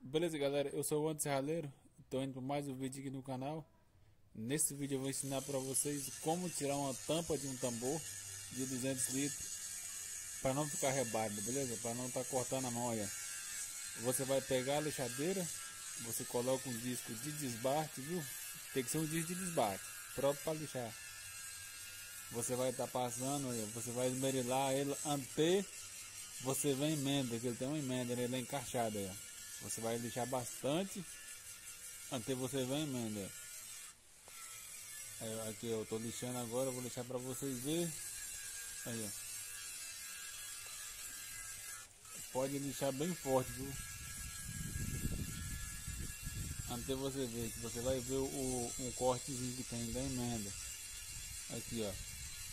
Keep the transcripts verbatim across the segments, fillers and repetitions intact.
Beleza, galera, eu sou o Anderson Serralheiro, estou indo para mais um vídeo aqui no canal. Nesse vídeo eu vou ensinar para vocês como tirar uma tampa de um tambor de duzentos litros para não ficar rebarba, beleza? Para não estar tá cortando a mão. Olha, você vai pegar a lixadeira, você coloca um disco de desbarte, viu? Tem que ser um disco de desbarte, próprio para lixar. Você vai estar tá passando, olha, você vai esmerilar ele até você vê a emenda, que ele tem uma emenda, ele é encaixado, olha. Você vai lixar bastante até você ver a emenda. Aí, aqui eu tô lixando agora, eu vou lixar para vocês verem. Aí, ó. Pode lixar bem forte, viu? Até você ver, que você vai ver o, um cortezinho que tem da emenda. Aqui, ó.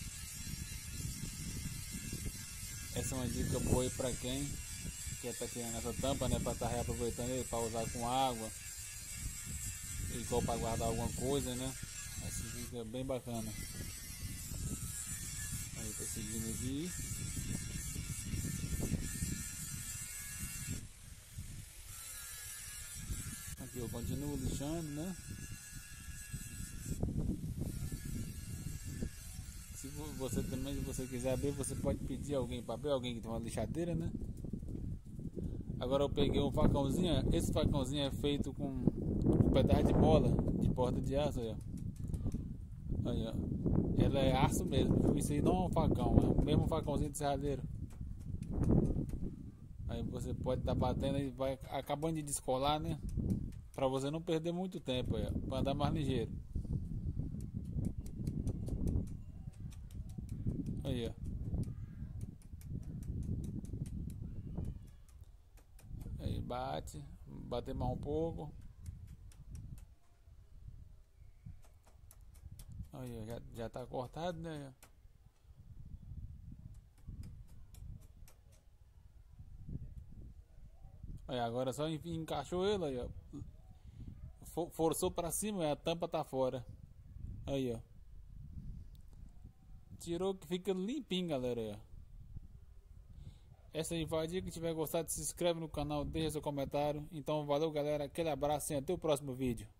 Essa é uma dica boa aí para quem quer estar tá tirando essa tampa, né? Para estar tá reaproveitando ele para usar com água, igual para guardar alguma coisa, né? Assim fica bem bacana. Aí tá seguindo aqui. Aqui eu continuo lixando, né? Se você também, se você quiser abrir, você pode pedir alguém para abrir, alguém que tem uma lixadeira, né? Agora eu peguei um facãozinho. Esse facãozinho é feito com um pedaço de bola de porta de aço, aí, ó. Aí, ó. Ela é aço mesmo. Isso aí não é um facão, é o mesmo facãozinho de serralheiro. Aí você pode estar tá batendo e vai acabando de descolar, né? Para você não perder muito tempo, aí, ó, para andar mais ligeiro. Aí, ó. Aí bate, bater mais um pouco. Aí, ó, já, já tá cortado, né? Aí agora só encaixou ele, aí, ó. For, forçou para cima, a tampa tá fora. Aí, ó. Tirou que fica limpinho, galera, aí, ó. Essa aí foi a dica. Que tiver gostado, se inscreve no canal, deixa seu comentário. Então valeu, galera, aquele abraço e até o próximo vídeo.